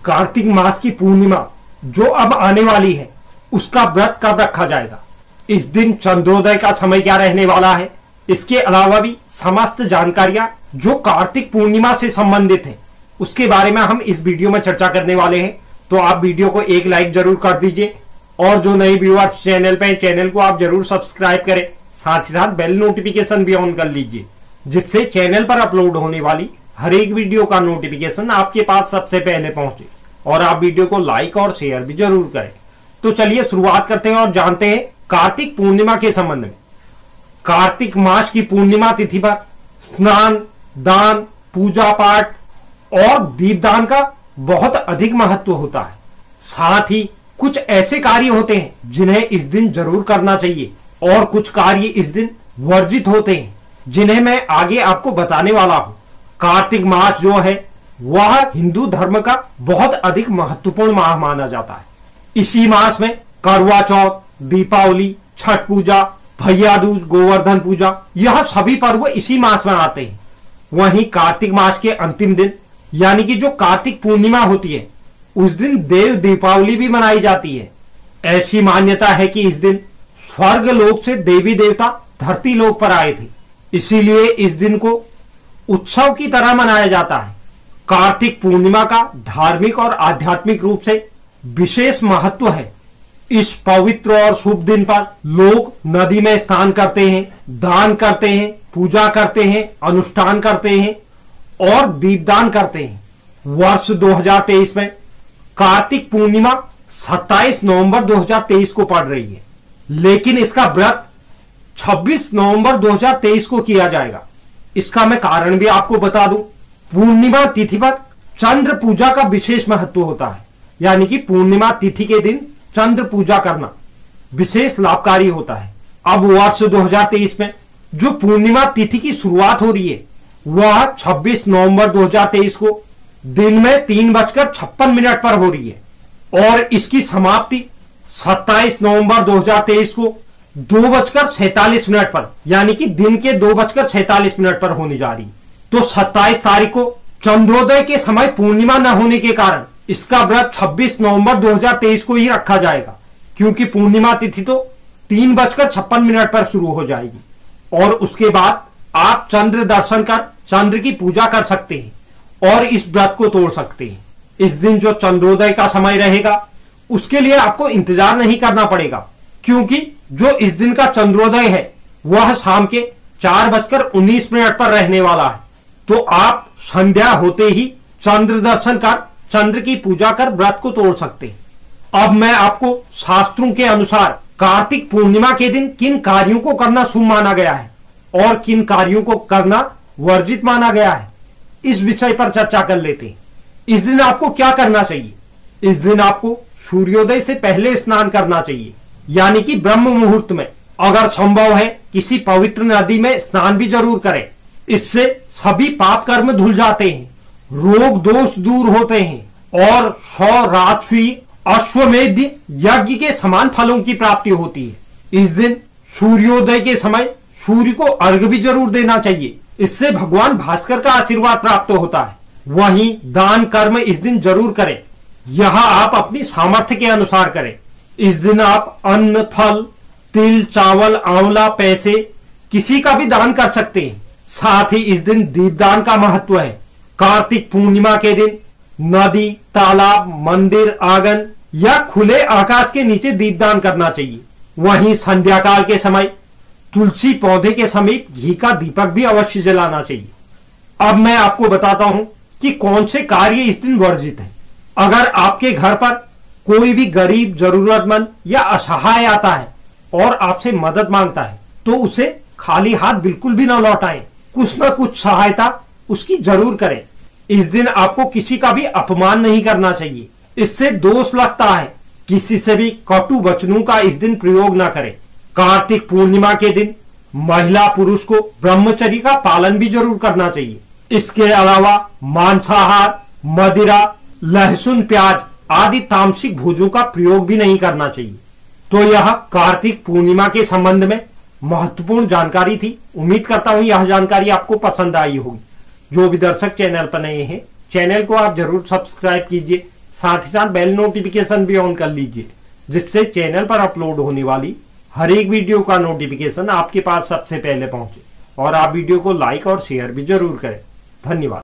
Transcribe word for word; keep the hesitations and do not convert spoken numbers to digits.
कार्तिक मास की पूर्णिमा जो अब आने वाली है उसका व्रत कब रखा जाएगा, इस दिन चंद्रोदय का समय क्या रहने वाला है, इसके अलावा भी समस्त जानकारियां जो कार्तिक पूर्णिमा से संबंधित है उसके बारे में हम इस वीडियो में चर्चा करने वाले हैं। तो आप वीडियो को एक लाइक जरूर कर दीजिए और जो नए व्यूअर्स चैनल पे चैनल को आप जरूर सब्सक्राइब करें, साथ ही साथ बेल नोटिफिकेशन भी ऑन कर लीजिए जिससे चैनल पर अपलोड होने वाली हर एक वीडियो का नोटिफिकेशन आपके पास सबसे पहले पहुंचे। और आप वीडियो को लाइक और शेयर भी जरूर करें। तो चलिए शुरुआत करते हैं और जानते हैं कार्तिक पूर्णिमा के संबंध में। कार्तिक मास की पूर्णिमा तिथि पर स्नान, दान, पूजा पाठ और दीपदान का बहुत अधिक महत्व होता है। साथ ही कुछ ऐसे कार्य होते हैं जिन्हें इस दिन जरूर करना चाहिए और कुछ कार्य इस दिन वर्जित होते हैं जिन्हें मैं आगे आपको बताने वाला हूं। कार्तिक मास जो है वह हिंदू धर्म का बहुत अधिक महत्वपूर्ण माह माना जाता है। इसी मास में करवा चौथ, दीपावली, छठ पूजा, भैया दूज, गोवर्धन पूजा यह सभी पर्व इसी मास में आते हैं। वहीं कार्तिक मास के अंतिम दिन यानी कि जो कार्तिक पूर्णिमा होती है उस दिन देव दीपावली भी मनाई जाती है। ऐसी मान्यता है कि इस दिन स्वर्ग लोक से देवी देवता धरती लोक पर आए थे, इसीलिए इस दिन को उत्सव की तरह मनाया जाता है। कार्तिक पूर्णिमा का धार्मिक और आध्यात्मिक रूप से विशेष महत्व है। इस पवित्र और शुभ दिन पर लोग नदी में स्नान करते हैं, दान करते हैं, पूजा करते हैं, अनुष्ठान करते हैं और दीपदान करते हैं। वर्ष दो हज़ार तेईस में कार्तिक पूर्णिमा सत्ताईस नवंबर दो हज़ार तेईस को पड़ रही है, लेकिन इसका व्रत छब्बीस नवंबर दो हज़ार तेईस को किया जाएगा। इसका मैं कारण भी आपको बता दूं। पूर्णिमा तिथि पर चंद्र पूजा का विशेष महत्व होता है, यानी कि पूर्णिमा तिथि के दिन चंद्र पूजा करना विशेष लाभकारी होता है। अब वर्ष दो हज़ार तेईस में जो पूर्णिमा तिथि की शुरुआत हो रही है वह छब्बीस नवंबर दो हज़ार तेईस को दिन में तीन बजकर छप्पन मिनट पर हो रही है और इसकी समाप्ति सत्ताईस नवंबर दो हज़ार तेईस को दो बजकर सैतालीस मिनट पर यानी कि दिन के दो बजकर सैतालीस मिनट पर होने जा रही है। तो सत्ताईस तारीख को चंद्रोदय के समय पूर्णिमा न होने के कारण इसका व्रत छब्बीस नवंबर दो हज़ार तेईस को ही रखा जाएगा, क्योंकि पूर्णिमा तिथि तो तीन बजकर छप्पन मिनट पर शुरू हो जाएगी और उसके बाद आप चंद्र दर्शन कर चंद्र की पूजा कर सकते हैं और इस व्रत को तोड़ सकते हैं। इस दिन जो चंद्रोदय का समय रहेगा उसके लिए आपको इंतजार नहीं करना पड़ेगा, क्योंकि जो इस दिन का चंद्रोदय है वह शाम के चार बजकर उन्नीस मिनट पर रहने वाला है। तो आप संध्या होते ही चंद्र दर्शन कर चंद्र की पूजा कर व्रत को तोड़ सकते हैं। अब मैं आपको शास्त्रों के अनुसार कार्तिक पूर्णिमा के दिन किन कार्यों को करना शुभ माना गया है और किन कार्यों को करना वर्जित माना गया है इस विषय पर चर्चा कर लेते हैं। इस दिन आपको क्या करना चाहिए? इस दिन आपको सूर्योदय से पहले स्नान करना चाहिए, यानी कि ब्रह्म मुहूर्त में। अगर संभव है किसी पवित्र नदी में स्नान भी जरूर करें, इससे सभी पाप कर्म धुल जाते हैं, रोग दोष दूर होते हैं और सौ राजस्वी अश्वमेध यज्ञ के समान फलों की प्राप्ति होती है। इस दिन सूर्योदय के समय सूर्य को अर्घ्य भी जरूर देना चाहिए, इससे भगवान भास्कर का आशीर्वाद प्राप्त होता है। वहीं दान कर्म इस दिन जरूर करें, यह आप अपनी सामर्थ्य के अनुसार करें। इस दिन आप अन्न, फल, तिल, चावल, आंवला, पैसे किसी का भी दान कर सकते हैं। साथ ही इस दिन दीपदान का महत्व है। कार्तिक पूर्णिमा के दिन नदी, तालाब, मंदिर, आंगन या खुले आकाश के नीचे दीपदान करना चाहिए। वहीं संध्या काल के समय तुलसी पौधे के समीप घी का दीपक भी अवश्य जलाना चाहिए। अब मैं आपको बताता हूं कि कौन से कार्य इस दिन वर्जित है। अगर आपके घर पर कोई भी गरीब, जरूरतमंद या असहाय आता है और आपसे मदद मांगता है तो उसे खाली हाथ बिल्कुल भी ना लौटाएं, कुछ न कुछ सहायता उसकी जरूर करें। इस दिन आपको किसी का भी अपमान नहीं करना चाहिए, इससे दोष लगता है। किसी से भी कटु वचनों का इस दिन प्रयोग ना करें। कार्तिक पूर्णिमा के दिन महिला पुरुष को ब्रह्मचर्य का पालन भी जरूर करना चाहिए। इसके अलावा मांसाहार, मदिरा, लहसुन, प्याज आदि तामसिक भोजों का प्रयोग भी नहीं करना चाहिए। तो यह कार्तिक पूर्णिमा के संबंध में महत्वपूर्ण जानकारी थी। उम्मीद करता हूं यह जानकारी आपको पसंद आई होगी। जो भी दर्शक चैनल पर नए हैं, चैनल को आप जरूर सब्सक्राइब कीजिए, साथ ही साथ बेल नोटिफिकेशन भी ऑन कर लीजिए, जिससे चैनल पर अपलोड होने वाली हर एक वीडियो का नोटिफिकेशन आपके पास सबसे पहले पहुंचे। और आप वीडियो को लाइक और शेयर भी जरूर करें। धन्यवाद।